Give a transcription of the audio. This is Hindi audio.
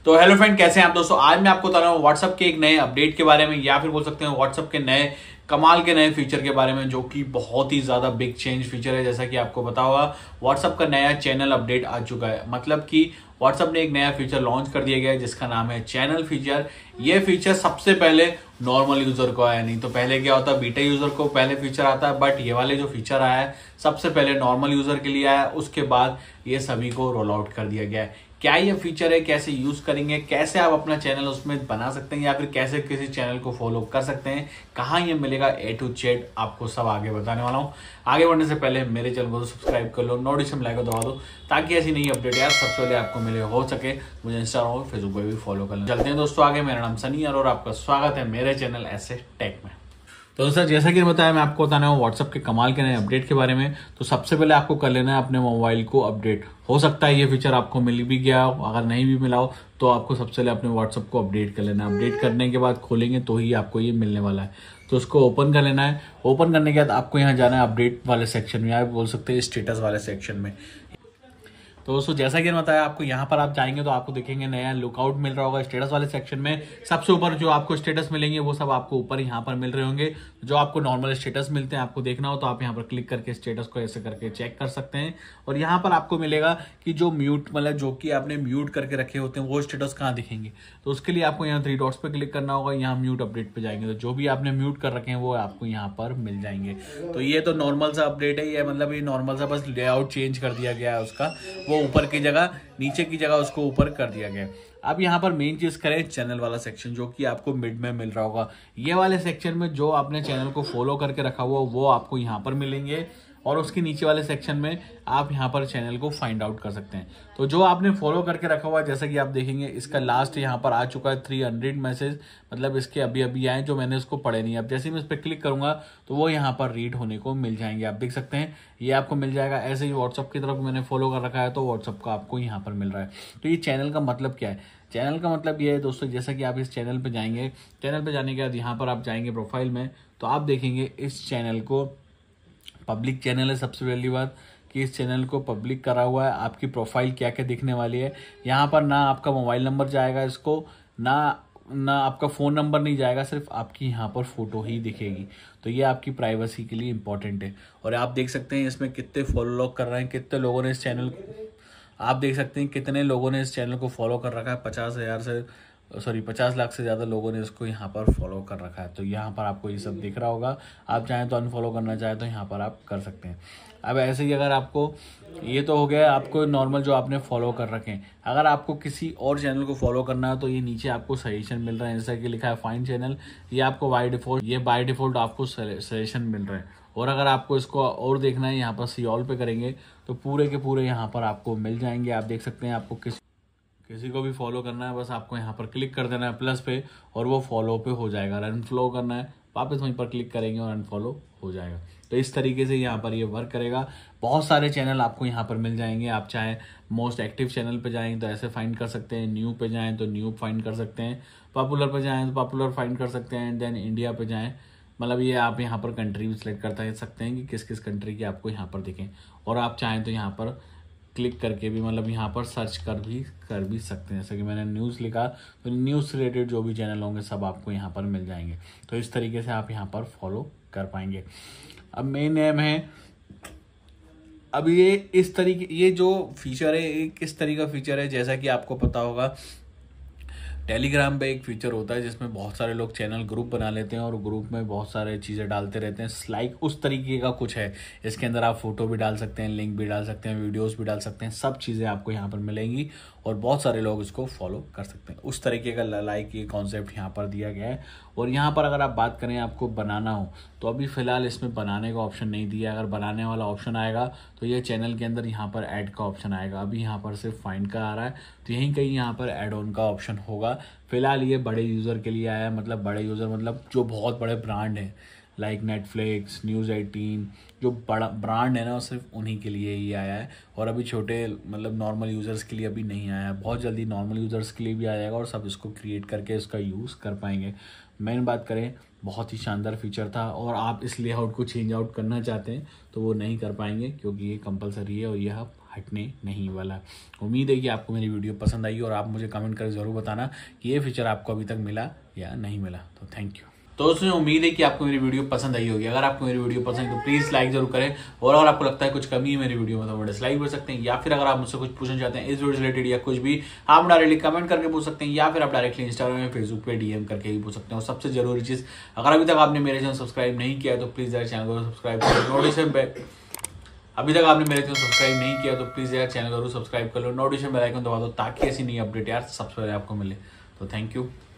तो हेलो फ्रेंड, कैसे हैं आप दोस्तों। आज मैं आपको बता रहा हूँ व्हाट्सएप के एक नए अपडेट के बारे में, या फिर बोल सकते हैं व्हाट्सएप के नए कमाल के नए फीचर के बारे में, जो कि बहुत ही ज्यादा बिग चेंज फीचर है। जैसा कि आपको पता होगा, व्हाट्सएप का नया चैनल अपडेट आ चुका है। मतलब कि व्हाट्सएप ने एक नया फीचर लॉन्च कर दिया गया है जिसका नाम है चैनल फीचर। ये फीचर सबसे पहले नॉर्मल यूजर को आया, नहीं तो पहले क्या होता है, बीटा यूजर को पहले फीचर आता है। बट ये वाले जो फीचर आया है सबसे पहले नॉर्मल यूजर के लिए आया, उसके बाद ये सभी को रोल आउट कर दिया गया है। क्या ये फीचर है, कैसे यूज करेंगे, कैसे आप अपना चैनल उसमें बना सकते हैं, या फिर कैसे किसी चैनल को फॉलो कर सकते हैं, कहाँ ये मिलेगा, ए टू जेड आपको सब आगे बताने वाला हूँ। आगे बढ़ने से पहले मेरे चैनल को सब्सक्राइब कर लो, नोटिफिकेशन लाइक दबा दो, ताकि ऐसी नई अपडेट यार सबसे पहले आपको मिले। हो सके मुझे इंस्टाग्राम और फेसबुक पर भी फॉलो कर लो। चलते हैं दोस्तों आगे। मेरा नाम सनी और आपका स्वागत है मेरे चैनल ऐसे टेक में। तो सर, जैसा कि बताया, मैं आपको बताना हूँ व्हाट्सएप के कमाल के नए अपडेट के बारे में। तो सबसे पहले आपको कर लेना है अपने मोबाइल को अपडेट। हो सकता है ये फीचर आपको मिल भी गया हो, अगर नहीं भी मिला हो तो आपको सबसे पहले अपने व्हाट्सएप को अपडेट कर लेना है। अपडेट करने के बाद खोलेंगे तो ही आपको ये मिलने वाला है। तो उसको ओपन कर लेना है। ओपन करने के बाद आपको यहाँ जाना है अपडेट वाले सेक्शन में, या बोल सकते हैं स्टेटस वाले सेक्शन में। तो दोस्तों, जैसा कि बताया आपको, यहाँ पर आप जाएंगे तो आपको देखेंगे नया लुकआउट मिल रहा होगा स्टेटस वाले सेक्शन में। सबसे ऊपर जो आपको स्टेटस मिलेंगे वो सब आपको ऊपर यहाँ पर मिल रहे होंगे। जो आपको नॉर्मल स्टेटस मिलते हैं, आपको देखना हो तो आप यहाँ पर क्लिक करके स्टेटस को ऐसे करके चेक कर सकते हैं। और यहाँ पर आपको मिलेगा कि जो म्यूट, मतलब जो कि आपने म्यूट करके रखे होते हैं, वो स्टेटस कहाँ दिखेंगे। तो उसके लिए आपको यहाँ 3 डॉट्स पे क्लिक करना होगा। यहाँ म्यूट अपडेट पे जाएंगे तो जो भी आपने म्यूट कर रखे हैं वो आपको यहाँ पर मिल जाएंगे। तो ये तो नॉर्मल सा अपडेट है, ये मतलब ये नॉर्मल सा बस लेआउट चेंज कर दिया गया है उसका। वो ऊपर की जगह नीचे की जगह उसको ऊपर कर दिया गया। अब यहाँ पर मेन चीज करें चैनल वाला सेक्शन, जो कि आपको मिड में मिल रहा होगा। ये वाले सेक्शन में जो आपने चैनल को फॉलो करके रखा हुआ वो आपको यहाँ पर मिलेंगे, और उसके नीचे वाले सेक्शन में आप यहाँ पर चैनल को फाइंड आउट कर सकते हैं। तो जो आपने फॉलो करके रखा हुआ है, जैसा कि आप देखेंगे इसका लास्ट यहाँ पर आ चुका है 300 मैसेज, मतलब इसके अभी अभी आए जो मैंने इसको पढ़े नहीं। अब जैसे ही मैं इस पर क्लिक करूंगा तो वो यहाँ पर रीड होने को मिल जाएंगे। आप देख सकते हैं ये आपको मिल जाएगा। ऐसे ही व्हाट्सअप की तरफ मैंने फॉलो कर रखा है तो व्हाट्सअप का आपको यहाँ पर मिल रहा है। तो ये चैनल का मतलब क्या है? चैनल का मतलब ये है दोस्तों, जैसा कि आप इस चैनल पे जाएंगे, चैनल पे जाने के बाद यहाँ पर आप जाएंगे प्रोफाइल में, तो आप देखेंगे इस चैनल को पब्लिक चैनल है। सबसे पहली बात कि इस चैनल को पब्लिक करा हुआ है। आपकी प्रोफाइल क्या क्या दिखने वाली है, यहाँ पर ना आपका मोबाइल नंबर जाएगा, इसको ना आपका फोन नंबर नहीं जाएगा, सिर्फ आपकी यहाँ पर फोटो ही दिखेगी। तो ये आपकी प्राइवेसी के लिए इंपॉर्टेंट है। और आप देख सकते हैं इसमें कितने फॉलो लोग कर रहे हैं, कितने लोगों ने इस चैनल को, आप देख सकते हैं कितने लोगों ने इस चैनल को फॉलो कर रखा है। 50 लाख से ज़्यादा लोगों ने इसको यहाँ पर फॉलो कर रखा है। तो यहाँ पर आपको ये सब दिख रहा होगा। आप चाहें तो अनफॉलो करना चाहें तो यहाँ पर आप कर सकते हैं। अब ऐसे ही अगर आपको, ये तो हो गया आपको नॉर्मल जो आपने फॉलो कर रखे हैं। अगर आपको किसी और चैनल को फॉलो करना है तो ये नीचे आपको सजेशन मिल रहा है, जैसा कि लिखा है फाइंड चैनल। ये आपको बाय डिफॉल्ट आपको सजेशन मिल रहा है। और अगर आपको इसको और देखना है, यहाँ पर सी ऑल पे करेंगे तो पूरे के पूरे यहाँ पर आपको मिल जाएंगे। आप देख सकते हैं आपको किसी को भी फॉलो करना है, बस आपको यहाँ पर क्लिक कर देना है प्लस पे, और वो फॉलो पे हो जाएगा। अनफॉलो करना है, वापस वहीं पर क्लिक करेंगे और अनफॉलो हो जाएगा। तो इस तरीके से यहाँ पर ये वर्क करेगा। बहुत सारे चैनल आपको यहाँ पर मिल जाएंगे। आप चाहे मोस्ट एक्टिव चैनल पे जाएं तो ऐसे फाइंड कर सकते हैं, न्यू पे जाएं तो न्यू फाइंड कर सकते हैं, पॉपुलर पे जाएं तो पॉपुलर फाइंड कर सकते हैं, देन इंडिया पे जाएं, मतलब ये आप यहाँ पर कंट्री भी सिलेक्ट कर सकते हैं कि किस किस कंट्री की आपको यहाँ पर दिखें। और आप चाहें तो यहाँ पर क्लिक करके भी, मतलब यहाँ पर सर्च कर भी सकते हैं। जैसे कि मैंने न्यूज़ लिखा तो न्यूज़ से रिलेटेड जो भी चैनल होंगे सब आपको यहाँ पर मिल जाएंगे। तो इस तरीके से आप यहाँ पर फॉलो कर पाएंगे। अब मेन नेम है, अब ये इस तरीके, ये जो फीचर है ये किस तरीके का फीचर है, जैसा कि आपको पता होगा टेलीग्राम पे एक फीचर होता है जिसमें बहुत सारे लोग चैनल ग्रुप बना लेते हैं और ग्रुप में बहुत सारे चीज़ें डालते रहते हैं। लाइक उस तरीके का कुछ है। इसके अंदर आप फोटो भी डाल सकते हैं, लिंक भी डाल सकते हैं, वीडियोस भी डाल सकते हैं, सब चीज़ें आपको यहाँ पर मिलेंगी और बहुत सारे लोग इसको फॉलो कर सकते हैं। उस तरीके का लाइक ये कॉन्सेप्ट यहाँ पर दिया गया है। और यहाँ पर अगर आप बात करें आपको बनाना हो तो अभी फ़िलहाल इसमें बनाने का ऑप्शन नहीं दिया। अगर बनाने वाला ऑप्शन आएगा तो ये चैनल के अंदर यहाँ पर ऐड का ऑप्शन आएगा। अभी यहाँ पर सिर्फ फाइंड का आ रहा है, तो यहीं कहीं यहाँ पर ऐड ऑन का ऑप्शन होगा। फिलहाल ये बड़े यूज़र के लिए आया है, मतलब बड़े यूज़र मतलब जो बहुत बड़े ब्रांड हैं लाइक नेटफ्लिक्स, न्यूज़ 18, जो बड़ा ब्रांड है ना सिर्फ उन्हीं के लिए ही आया है। और अभी छोटे मतलब नॉर्मल यूज़र्स के लिए अभी नहीं आया है। बहुत जल्दी नॉर्मल यूज़र्स के लिए भी आ जाएगा और सब इसको क्रिएट करके इसका यूज़ कर पाएंगे। मेन बात करें, बहुत ही शानदार फीचर था। और आप इस लेआउट को चेंज आउट करना चाहते हैं तो वो नहीं कर पाएंगे क्योंकि ये कंपलसरी है और ये आप हटने नहीं वाला। उम्मीद है कि आपको मेरी वीडियो पसंद आई और आप मुझे कमेंट करके ज़रूर बताना कि ये फीचर आपको अभी तक मिला या नहीं मिला। तो थैंक यू। तो दोस्तों उम्मीद है कि आपको मेरी वीडियो पसंद आई होगी। अगर आपको मेरी वीडियो पसंद है तो प्लीज़ लाइक जरूर करें, और अगर आपको लगता है कुछ कमी है मेरी वीडियो में तो वो डिसलाइक कर सकते हैं, या फिर अगर आप मुझसे कुछ पूछना चाहते हैं इस वीडियो से रिलेटेड या कुछ भी, आप डायरेक्टली कमेंट करके पूछ सकते हैं, या फिर आप डायरेक्टली इंस्टाग्राम या फेसबुक पे डीएम करके ही पूछ सकते हैं। और सबसे जरूरी चीज़, अगर अभी तक आपने मेरे चैनल सब्सक्राइब नहीं किया तो प्लीज़ यार चैनल को सब्सक्राइब करो। नोटिफिकेशन पे अभी तक आपने मेरे चैनल सब्सक्राइब नहीं किया तो प्लीज़ यार चैनल जरूर सब्सक्राइब कर लो, नोटिफिकेशन बेल आइकन दबा दो ताकि ऐसी नई अपडेट यार सबसे पहले आपको मिले। तो थैंक यू।